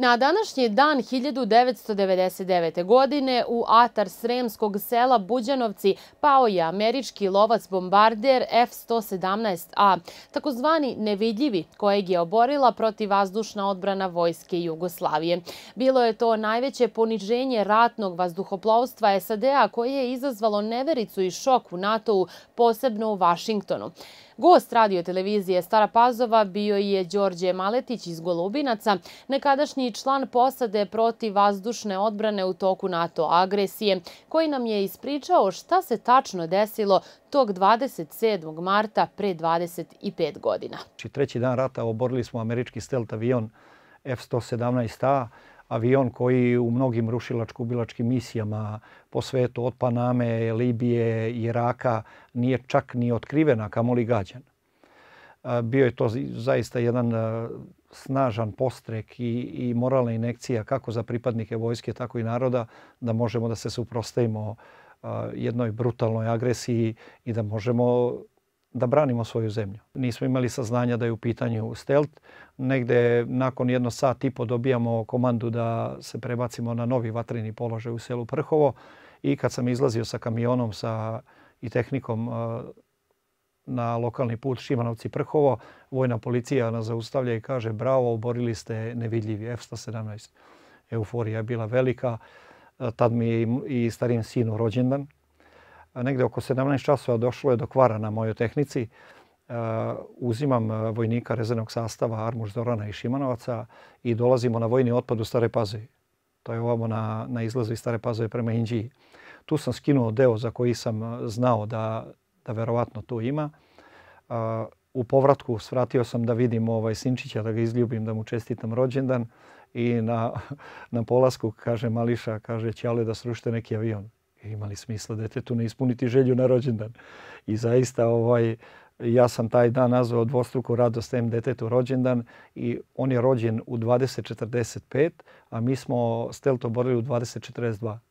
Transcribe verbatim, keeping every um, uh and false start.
Na današnji dan hiljadu devetsto devedeset devete. godine u atar sremskog sela Buđanovci pao je američki lovac bombarder F sto sedamnaest A, takozvani nevidljivi, kojeg je oborila protivvazdušna odbrana Vojske Jugoslavije. Bilo je to najveće poniženje ratnog vazduhoplovstva S A D-a koje je izazvalo nevericu i šok u NATO-u, posebno u Vašingtonu. Gost radio-televizije Stara Pazova bio je Đorđe Maletić iz Golubinaca, nekadašnji član posade protivvazdušne odbrane u toku NATO agresije, koji nam je ispričao šta se tačno desilo tog dvadeset sedmog marta pre dvadeset pet godina. Treći dan rata oborili smo američki stelt avion F sto sedamnaest A, avion koji u mnogim rušilačko-ubilačkim misijama po svetu od Paname, Libije, Iraka nije čak ni otkriven, a kamoli gađan. Bio je to zaista jedan snažan postrek i, i moralna injekcija kako za pripadnike vojske, tako i naroda, da možemo da se suprotstavimo jednoj brutalnoj agresiji i da možemo da branimo svoju zemlju. Nismo imali saznanja da je u pitanju stelt. Negde nakon jedno sat i po dobijamo komandu da se prebacimo na novi vatreni položaj u selu Prhovo i kad sam izlazio sa kamionom sa, i tehnikom na lokalni put Šimanovci-Prhovo, vojna policija nas zaustavlja i kaže: bravo, oborili ste nevidljivi F sto sedamnaest. Euforija je bila velika. Tad mi je i starijem sinu rođendan. Negde oko sedamnaest časova došlo je do kvara na mojoj tehnici. Uzimam vojnika rezervnog sastava Armuš Zorana i Šimanovaca i dolazimo na vojni otpad u Stare Pazovi. To je ovamo na, na izlazu iz Stare Pazove prema Inđiji. Tu sam skinuo deo za koji sam znao da, da verovatno tu ima. U povratku svratio sam da vidim ovaj sinčića, da ga izljubim, da mu čestitam rođendan. I na, na polasku kaže Mališa, kaže: ćale da srušite neki avion. Imali smisla detetu ne ispuniti želju na rođendan. I zaista ovaj, ja sam taj dan nazvao dvostruku radost em detetu rođendan i on je rođen u dvadeset četrdeset pet, a mi smo stelt oborili u dvadeset četrdeset dva.